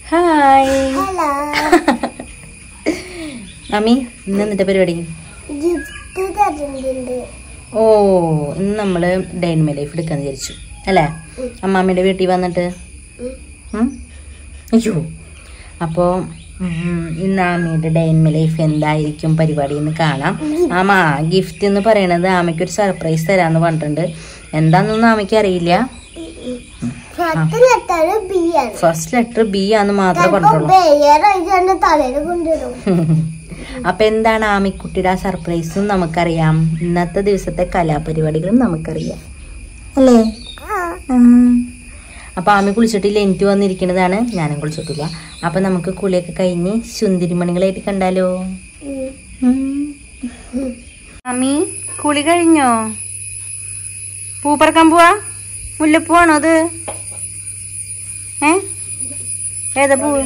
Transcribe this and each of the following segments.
Hi. Mummy ഇന്ന് എന്നിട്ട് പരിപാടി? ഓ, ഇന്ന് നമ്മള് ഡൈനിമ ലൈഫ് എടുക്കാന്ന് വിചാരിച്ചു അല്ലേ? അമ്മാമ്മയുടെ വീട്ടിൽ വന്നിട്ട്. അയ്യോ, അപ്പോൾ ഇന്ന് ആമയുടെ ഡൈനിമ ലൈഫ് എന്തായിരിക്കും പരിപാടി എന്ന് കാണാം. ആമ ഗിഫ്റ്റ് എന്ന് പറയണത് ആമയ്ക്കൊരു സർപ്രൈസ് തരാന്ന് പറഞ്ഞിട്ടുണ്ട്. എന്താന്നൊന്നും ആമയ്ക്ക് അറിയില്ല. ഫസ്റ്റ് ലെറ്റർ ബി ആന്ന് മാത്രമേ പറഞ്ഞുള്ളൂ. അപ്പൊ എന്താണ് ആമിക്കുട്ടിയുടെ ആ സർപ്രൈസും നമുക്കറിയാം. ഇന്നത്തെ ദിവസത്തെ കലാപരിപാടികളും നമുക്കറിയാം അല്ലേ? അപ്പൊ ആമി കുളിച്ചിട്ടില്ല, എനിക്ക് വന്നിരിക്കുന്നതാണ്. ഞാനും കുളിച്ചിട്ടില്ല. അപ്പൊ നമുക്ക് കുളിയൊക്കെ കഴിഞ്ഞ് സുന്ദരിമണികളായിട്ട് കണ്ടാലോ? ആമി കുളി കഴിഞ്ഞോ? പൂ പറക്കാൻ പോവാ? മുല്ലപ്പൂവാണോ അത്? ഏതാ പൂവ്?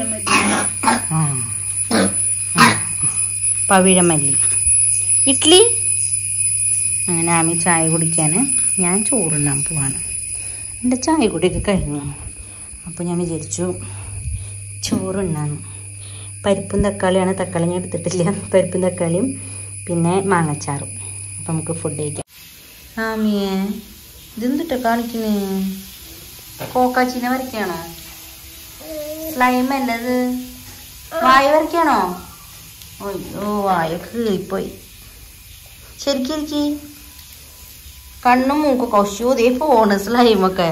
പവിഴമല്ലി. ഇഡ്ലി. അങ്ങനെ ആമി ചായ കുടിക്കാന്, ഞാൻ ചോറുണ്ണാൻ പോവാണ്. എൻ്റെ ചായ കുടിയൊക്കെ കഴിഞ്ഞു. അപ്പോൾ ഞാൻ വിചാരിച്ചു ചോറുണ്ണാന്ന്. പരിപ്പും തക്കാളിയാണ്. തക്കാളി ഞാൻ എടുത്തിട്ടില്ല. പരിപ്പും തക്കാളിയും പിന്നെ മാങ്ങച്ചാറും. അപ്പം നമുക്ക് ഫുഡ് കഴിക്കാം. ആമിയെ ഇതെന്തിട്ടാ കാണിക്കുന്നേ? കോക്കാച്ചിനെ വരയ്ക്കാണോ? സ്ലൈം അല്ലത്. വായ വരയ്ക്കാണോ? അയ്യോ, വായ കീറിപ്പോയി. ശരിക്കും കണ്ണും മൂക്കൊക്കെ ഒശൂതേ പോണ്. സ്ലൈമൊക്കെ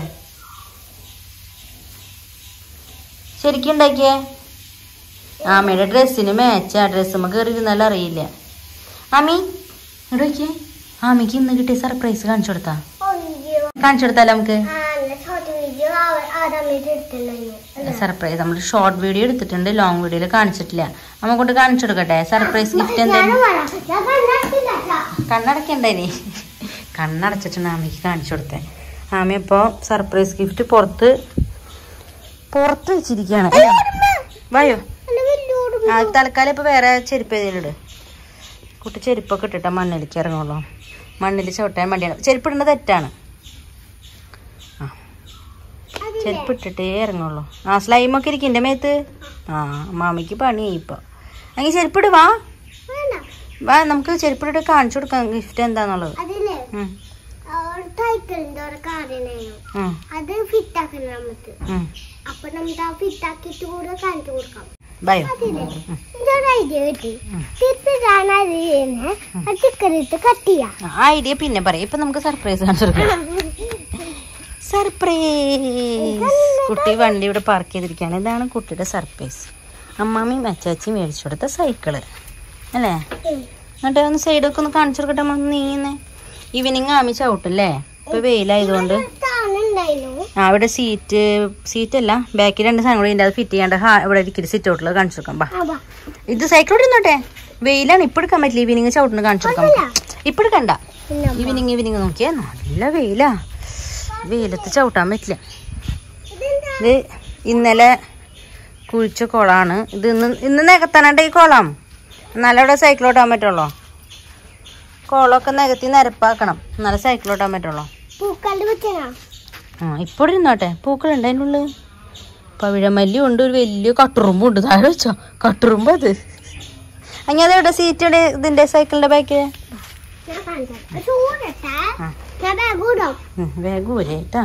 ശരിക്കും ഉണ്ടാക്കിയേ? ആമയുടെ ഡ്രസ്സിന് മാച്ചാ. ഡ്രസ്സുമ്മ കയറിയിരുന്നാലും അറിയില്ല. ആമി ഇടയ്ക്ക് ആമിക്ക് ഇന്ന് കിട്ടിയ സർപ്രൈസ് കാണിച്ചു കൊടുത്താലോ നമുക്ക്? സർപ്രൈസ് നമ്മൾ ഷോർട്ട് വീഡിയോ എടുത്തിട്ടുണ്ട്, ലോങ് വീഡിയോയിൽ കാണിച്ചിട്ടില്ല. നമ്മ കൊണ്ട് കാണിച്ചു കൊടുക്കട്ടെ സർപ്രൈസ് ഗിഫ്റ്റ് എന്തായാലും. കണ്ണടക്കണ്ടേനി? കണ്ണടച്ചിട്ടുണ്ട്. ആമയ്ക്ക് കാണിച്ചു കൊടുത്തേ. ആമ ഇപ്പോൾ സർപ്രൈസ് ഗിഫ്റ്റ് പുറത്ത് വെച്ചിരിക്കുകയാണ്. വായോ. തൽക്കാലം ഇപ്പൊ വേറെ ചെരുപ്പ് ഏതെങ്കിലും കുട്ടി ചെരുപ്പൊക്കെ ഇട്ടിട്ടാ മണ്ണിലേക്ക് ഇറങ്ങുള്ളൂ. മണ്ണിൽ ചവിട്ടാൻ വേണ്ടിയാണ്. ചെരുപ്പിടേണ്ട തെറ്റാണ്. ചെരുപ്പ് ഇട്ടിട്ടേ ഇറങ്ങുള്ളൂ. സ്ലൈമൊക്കെ ഇരിക്കും എൻ്റെ മേത്ത്. മാമിക്ക് പണിയായി ഇപ്പൊ. അങ്ങനെ ചെരുപ്പിട്. വാ നമുക്ക് ചെരുപ്പിട്ട് കാണിച്ചു കൊടുക്കാം ഗിഫ്റ്റ് എന്താന്നുള്ളത്. ഐഡിയ പിന്നെ പറയാം. ഇപ്പൊ നമുക്ക് സർപ്രൈസ് കാണിച്ചു കൊടുക്കാം. സർപ്രൈസ്. കുട്ടി വണ്ടി ഇവിടെ പാർക്ക് ചെയ്തിരിക്കുകയാണ്. ഇതാണ് കുട്ടിയുടെ സർപ്രൈസ്. അമ്മാമ്മയും അച്ചാച്ചിയും മേടിച്ചു കൊടുത്ത സൈക്കിള് അല്ലേ? എന്നിട്ട് ഒന്ന് സൈഡൊക്കെ ഒന്ന് കാണിച്ചു കൊടുക്കട്ടെ. നീങ്ങുന്നേ ഈവനിങ് ആമി ചവിട്ടല്ലേ? ഇപ്പൊ വെയിലായതുകൊണ്ട്. അവിടെ സീറ്റല്ല, ബാക്കിൽ 2 സാധനം കൂടി അത് ഫിറ്റ് ചെയ്യാണ്ട് ഇവിടെ ഇരിക്കരുത്. സിറ്റ് ഔട്ടിൽ കാണിച്ചു കൊടുക്കാം. ഇത് സൈക്കിൾ ഇടുന്നോട്ടെ. വെയിലാണ്, ഇപ്പൊ എടുക്കാൻ പറ്റില്ല. ഈവനിങ് ചവിട്ടിന് കാണിച്ചു കൊടുക്കാം. ഇപ്പൊ എടുക്കണ്ട. ഈവനിങ് നോക്കിയാ നല്ല വെയിലാ. വെയിലത്ത് ചവിട്ടാൻ പറ്റില്ല. ഇത് ഇന്നലെ കുഴിച്ച കുളമാണ്. ഇത് ഇന്ന് നികത്താനായിട്ട് ഈ കുളം. എന്നാലും അവിടെ സൈക്കിൾ ഓട്ടാൻ പറ്റുള്ളൂ. കുളമൊക്കെ നികത്തി നിരപ്പാക്കണം, എന്നാലും സൈക്കിൾ ഓട്ടാൻ പറ്റുള്ളൂ. ഇപ്പോൾ ഇരുന്നോട്ടെ. പൂക്കളുണ്ട് അതിൻ്റെ ഉള്ളിൽ. പവിഴമല്ലി ഉണ്ട്. ഒരു വലിയ കട്ടുറുമ്പും ഉണ്ട്. താഴെ വെച്ചോ കട്ടുറുമ്പ്. അത് അങ്ങനെ അതെവിടെ സീറ്റ് ഇതിന്റെ സൈക്കിളിന്റെ ബാക്കിൽ വേഗൂരേട്ടാ.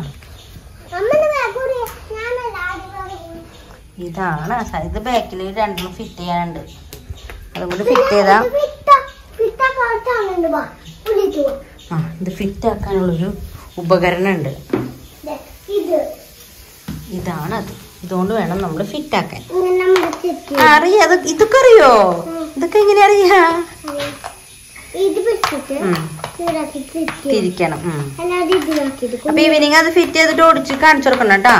ഇതാണ് ഇത്. ബാക്കിൽ 2 ഫിറ്റ് ചെയ്യാനുണ്ട്. അതും കൂടി ഫിറ്റ് ചെയ്താ ഇത് ഫിറ്റ് ആക്കാനുള്ളൊരു ഉപകരണം ഉണ്ട്. ഇതാണത്. ഇതുകൊണ്ട് വേണം നമ്മൾ ഫിറ്റ് ആക്കാൻ. അറിയാ? ഇതൊക്കെ അറിയോ? ഇതൊക്കെ എങ്ങനെ അറിയാ? തിരിക്കണം. അപ്പൊ ഈവനിങ് അത് ഫിറ്റ് ചെയ്തിട്ട് ഓടിച്ച് കാണിച്ചു കൊടുക്കണം കേട്ടാ.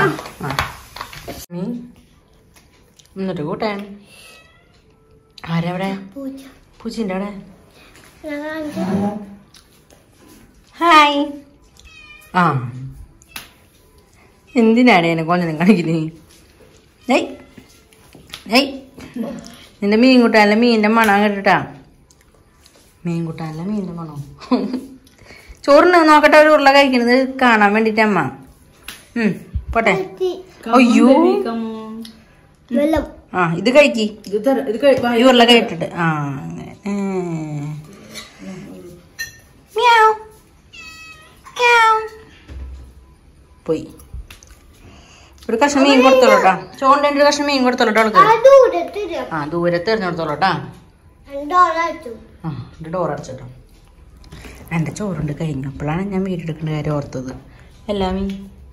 എന്നിട്ട് കൂട്ടാൻ ആരവിടെ? പൂച്ചന്റെ അവിടെ. ഹായ്. എന്തിനാണ് എന്നെ കൊല്ലം കാണിക്കുന്നത്? നിന്റെ മീൻ കൂട്ടാനല്ല മീനിന്റെ മണം കേട്ടിട്ടാ. മീൻ കൂട്ടാനല്ല മീനിന്റെ മണോ? ചോറിന് നോക്കട്ടെ. ഒരു ഉരുള കഴിക്കണത് കാണാൻ വേണ്ടിട്ട് അമ്മ. പോട്ടെ. അയ്യോ, ആ ഇത് കഴിക്കി ഉരുള കഴിട്ടിട്ട്. ആ അങ്ങനെ പോയി. ഒരു കഷ്ണം മീൻ കൊടുത്തോളൂട്ടാ. ചോറിന്റെ ഒരു കഷ്ണം മീൻ കൊടുത്തോളൂട്ടോ അവൾക്ക്. ആ ദൂരത്ത് എറിഞ്ഞെടുത്തോളൂട്ടാ. ആ ഡോർ അടച്ചിട്ടോ. എൻ്റെ ചോറുണ്ട് കഴിഞ്ഞു. അപ്പോഴാണ് ഞാൻ വീടെടുക്കേണ്ട കാര്യം ഓർത്തത്. അല്ല മീ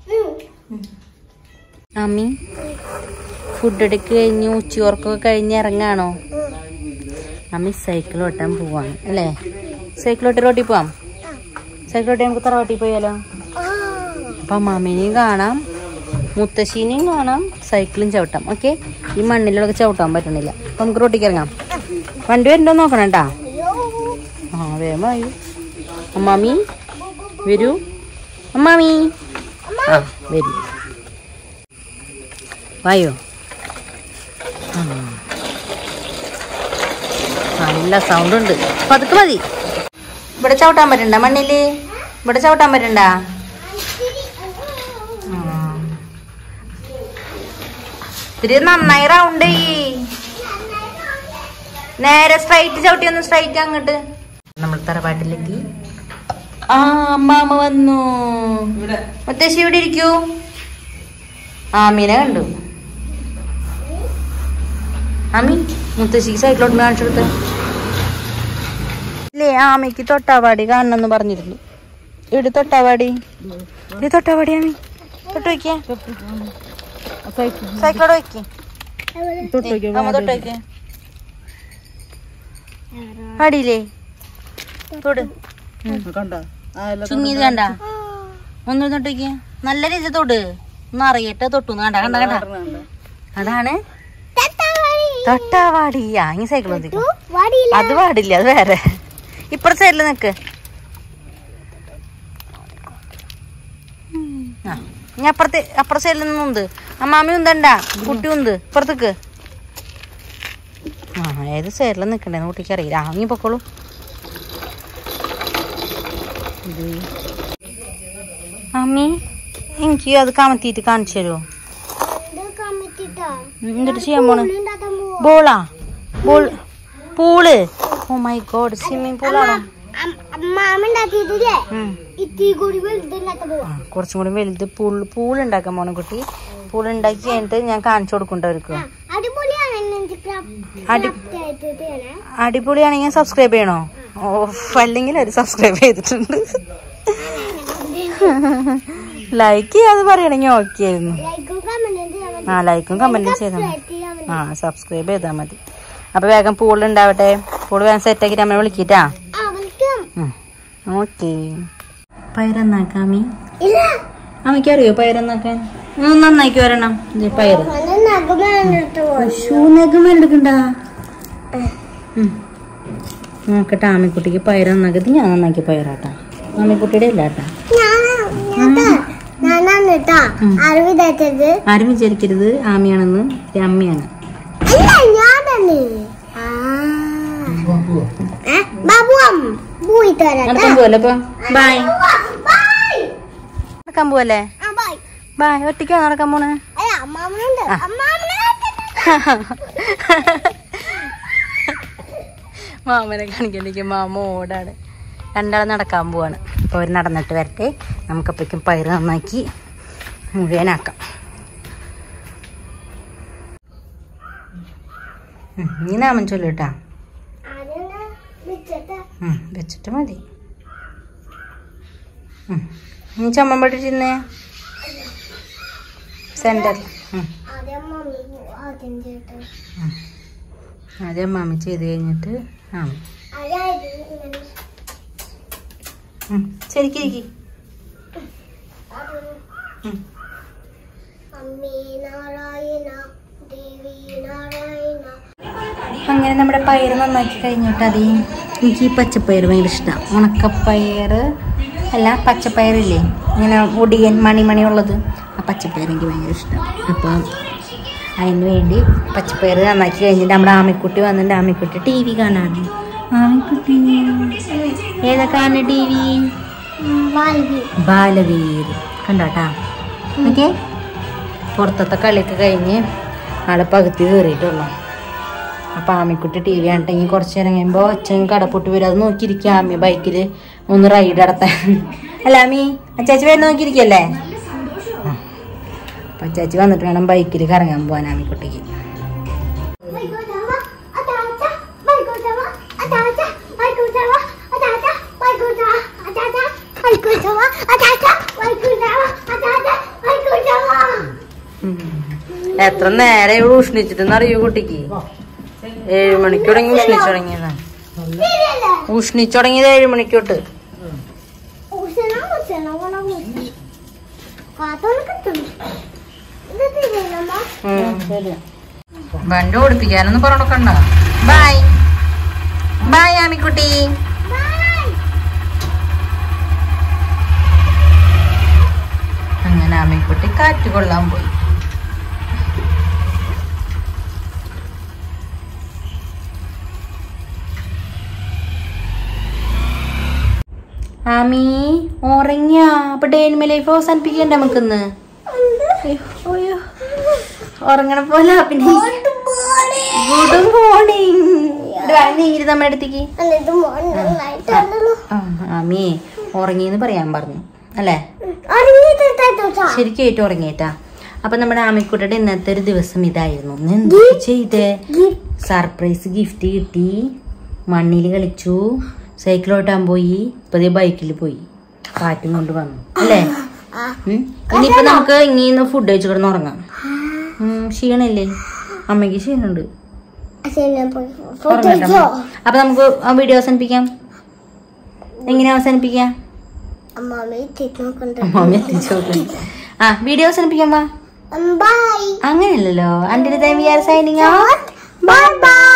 അമ്മി ഫുഡ് എടുക്ക് കഴിഞ്ഞ് ഉച്ചയോർക്കൊക്കെ കഴിഞ്ഞ് ഇറങ്ങാണോ? അമ്മി സൈക്കിൾ ഓട്ടാൻ പോവാണ് അല്ലേ? സൈക്കിൾ ഓട്ടി റോട്ടിൽ പോവാം. സൈക്കിൾ ഓട്ടി നമുക്ക് തറവാട്ടിൽ പോയാലോ? അപ്പം അമ്മാമ്മേനെയും കാണാം, മുത്തശ്ശീനെയും കാണാം, സൈക്കിളും ചവിട്ടാം. ഓക്കെ, ഈ മണ്ണിലൊക്കെ ചവിട്ടാൻ പറ്റണില്ല. അപ്പം നമുക്ക് റോട്ടിക്ക് ഇറങ്ങാം. വണ്ടി വരുന്നുണ്ടോ നോക്കണം കേട്ടാ. ആ വേഗം വായു. അമ്മാമി വരൂ. അമ്മാമി ആ വരൂ. വായോ. നല്ല സൗണ്ട് ഉണ്ട്. പതുക്കെ മതി. ഇവിടെ ചവിട്ടാൻ പറ്റണ്ട മണ്ണില്? ഇവിടെ ചവിട്ടാൻ പറ്റണ്ട? ഇത്തിരി നന്നായി റൗണ്ട് ചെയ്യ്. നേരെ സ്ട്രൈറ്റ് ചവിട്ടി ഒന്ന് സ്ട്രൈറ്റ് അങ്ങോട്ട്. നമ്മൾ തറവാട്ടിലേക്ക്. ആ അമ്മാമ്മ വന്നു. മുത്തശ്ശി ഇവിടെ ഇരിക്കൂ. ആമീനെ കണ്ടു. ആമി മുത്തശ്ശിക്ക് സൈക്കിളോട്ട് കാണിച്ചു കൊടുത്ത്. ഇല്ലേ ആമയ്ക്ക് തൊട്ടാവാടി കാണണമെന്ന് പറഞ്ഞിരുന്നു. ഇവിടെ തൊട്ടാവാടി. ഇത് തൊട്ടാവാടി ആമി. തൊട്ട് വയ്ക്കേ. സൈക്കിളോട് വയ്ക്കേ. തൊട്ട് വയ്ക്കേ. അടിയില്ലേ തൊട്. ചുങ്ങിയത് കണ്ട. ഒന്ന് തൊട്ട് വയ്ക്കേ. നല്ല രീതി തൊട്. ഒന്ന് അറിയട്ടെ തൊട്ടു. കണ്ട കണ്ട കണ്ട. അതാണ് തൊട്ടാവാടി. ഈ സൈക്കിൾ അത് പാടില്ല, അത് വേറെ. ഇപ്പുറത്തെ സൈഡിൽ നിക്ക്. ഇനി അപ്പുറത്തെ സൈഡിൽ നിന്നുണ്ട്. അമ്മാമി ഉന്തണ്ട, കുട്ടി ഉണ്ട് ഇപ്പുറത്തേക്ക്. ആ ഏത് സൈഡിൽ നിക്കണ്ടേ കുട്ടിക്ക് അറിയില്ല. ആങ്ങി പൊക്കോളൂ. അമ്മി എനിക്ക് അത് കമത്തിയിട്ട് കാണിച്ചു തരുമോ? എന്നിട്ട് ചെയ്യാൻ പോണ്? ബോളാ? Pool? Oh my god, swimming പൂളാണോ? കുറച്ചും കൂടി വലുത് പൂളുണ്ടാക്കാൻ പോണ കുട്ടി. പൂളുണ്ടാക്കി കഴിഞ്ഞിട്ട് ഞാൻ കാണിച്ചു കൊടുക്കണ്ട അവർക്ക്. അടിപൊളിയാണെങ്കിൽ സബ്സ്ക്രൈബ് ചെയ്യണോ? അല്ലെങ്കിൽ അവർ സബ്സ്ക്രൈബ് ചെയ്തിട്ടുണ്ട്. ലൈക്ക് ചെയ്യാതെ പറയണെങ്കിൽ ഓക്കെ ആയിരുന്നു. ആ ലൈക്കും കമന്റും ചെയ്താൽ മതി. ആ സബ്സ്ക്രൈബ് ചെയ്താൽ മതി. അപ്പൊ വേഗം പൂളുണ്ടാവട്ടെ. പൂള് വേഗം സെറ്റാക്കിട്ട് അമ്മ വിളിക്കിട്ടാ. ഓക്കെ. പയറന്നാക്കാമി. അമ്മയ്ക്ക് അറിയോ പയറന്നാക്കാൻ? നന്നാക്കി വരണം. പയറ് നഖം എടുക്കണ്ട. നോക്കട്ടെ ആമിക്കുട്ടിക്ക് പയറ് നന്നാക്കി. ഞാൻ നന്നാക്കി പയറാട്ടാ. ആമിക്കുട്ടിയുടെ ഇല്ല കേട്ടാ. ആരും വിചാരിക്കരുത് ആമിയാണെന്ന്. അമ്മയാണ്. നടക്കാൻ പോവല്ലേ? ബായ്. നടക്കാൻ പോവല്ലേ? ബായ്. ഒറ്റയ്ക്കാ നടക്കാൻ പോണേ? മാമനെ കാണിക്കലേക്ക് മാമ ഓടാണ്. രണ്ടാൾ നടക്കാൻ പോവാണ്. അപ്പോൾ അവർ നടന്നിട്ട് വരട്ടെ. നമുക്കപ്പോഴേക്കും പയറ് നന്നാക്കി മുഴുവനാക്കാം. നീ നാമൻ ചൊല്ലുട്ടാ. വെച്ചിട്ട് മതി. നീ ചമ്മൻ പട്ടിരുന്നേ സെന്ററിൽ. ആദ്യം മാമി ചെയ്ത് കഴിഞ്ഞിട്ട് ശരിക്കും അങ്ങനെ നമ്മുടെ പയറ് നന്നാക്കി കഴിഞ്ഞിട്ട് അത് എനിക്ക് ഈ പച്ചപ്പയർ ഭയങ്കര ഇഷ്ടമാണ്. ഉണക്കപ്പയർ അല്ല, പച്ചപ്പയറില്ലേ ഇങ്ങനെ ഒടിയൻ മണി ഉള്ളത്, ആ പച്ചപ്പയർ എനിക്ക് ഭയങ്കര ഇഷ്ടമാണ്. അപ്പം അതിന് വേണ്ടി പച്ചപ്പയർ നന്നാക്കി കഴിഞ്ഞിട്ട് നമ്മുടെ ആമിക്കുട്ടി വന്നിട്ട് ആമിക്കുട്ടി ടി വി കാണാണ്. ആമിക്കുട്ടി ഏതാ കാണുന്ന ടി വി? ബാലവീർ കണ്ടോട്ടാ. ഓക്കെ, പുറത്തത്തെ കളിയൊക്കെ കഴിഞ്ഞ് ആളെ പകുതി കയറിയിട്ടുള്ളൂ. അപ്പം ആമിക്കുട്ടി TV കണ്ടിട്ടെങ്കിൽ കുറച്ച് നേരം കഴിയുമ്പോൾ അച്ഛൻ കടപ്പൊട്ടി വരും. അത് നോക്കിയിരിക്കുക ആമി ബൈക്കിൽ ഒന്ന് റൈഡ് നടത്താൻ. അല്ല ആമി അച്ചാച്ചി വരുന്ന നോക്കിയിരിക്കല്ലേ. അപ്പം അച്ചാച്ചി വന്നിട്ട് വേണം ബൈക്കിൽ കറങ്ങാൻ പോകാൻ ആമിക്കുട്ടിക്ക്. എത്ര നേരം ഇവിടെ ഉഷ്ണിച്ചിട്ടെന്ന് അറിയോ കുട്ടിക്ക്? 7 മണിക്ക് തുടങ്ങി ഉഷ്ണിച്ചു തുടങ്ങിയതാണ്. ഉഷ്ണിച്ചു തുടങ്ങിയത് 7 മണിക്ക് തൊട്ട്. വണ്ടി ഓടിപ്പിക്കാനൊന്നും പറഞ്ഞോക്കണ്ട. Bye bye ആമിക്കുട്ടി. അങ്ങനെ ആമിക്കുട്ടി കാറ്റ് കൊള്ളാൻ പോയി. ആമി ഉറങ്ങിയ അപ്പൊ ഡേ ഇൻ മൈ ലൈഫ് അവസാനിപ്പിക്കണ്ടേ നമുക്കിന്ന്? ഉറങ്ങണ പോലെ പിന്നെ ഗുഡ് മോർണിംഗ് നീങ്ങി നമ്മുടെ അടുത്തേക്ക്. ആമി ഉറങ്ങിന്ന് പറയാൻ പറഞ്ഞു അല്ലേ? ശരിക്കും ഏറ്റവും ഉറങ്ങിയിട്ടാ. അപ്പൊ നമ്മുടെ ആമിക്കുട്ടിയുടെ ഇന്നത്തെ ഒരു ദിവസം ഇതായിരുന്നു. എന്ത് ചെയ്തേ? സർപ്രൈസ് ഗിഫ്റ്റ് കിട്ടി, മണ്ണിൽ കളിച്ചു, സൈക്കിൾ ഓട്ടാൻ പോയി, ഇപ്പൊ ബൈക്കിൽ പോയി, കാറ്റും കൊണ്ട് വന്നു അല്ലേ? ഇനിയിപ്പൊ നമുക്ക് ഇങ്ങനെ ഫുഡ് കഴിച്ചു കിടന്ന് ഉറങ്ങാം. ക്ഷീണല്ലേ? അമ്മയ്ക്ക് ക്ഷീണുണ്ട്. അപ്പൊ നമുക്ക് വീഡിയോ അവസാനിപ്പിക്കാം. എങ്ങനെ അവസാനിപ്പിക്കാം? വീഡിയോ അവസാനിപ്പിക്കാം. അങ്ങനെയല്ലല്ലോ. അന്റെ സൈനിങ് ഔട്ട്. Bye bye.